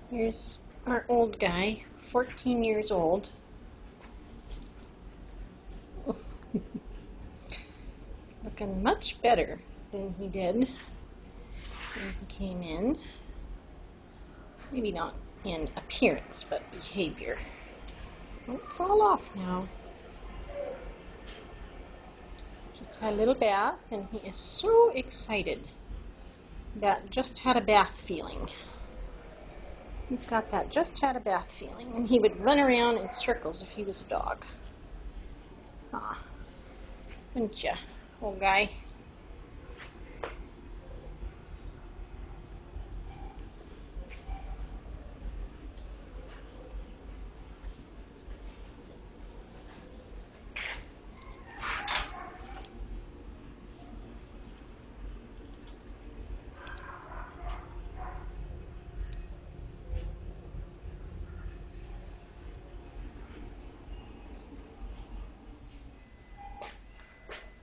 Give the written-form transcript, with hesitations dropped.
Here's our old guy, 14 years old. Looking much better than he did when he came in. Maybe not in appearance, but behavior. Don't fall off now. Just had a little bath, and he is so excited. That just had a bath feeling. He's got that just had a bath feeling, and he would run around in circles if he was a dog. Ah, wouldn't ya, old guy?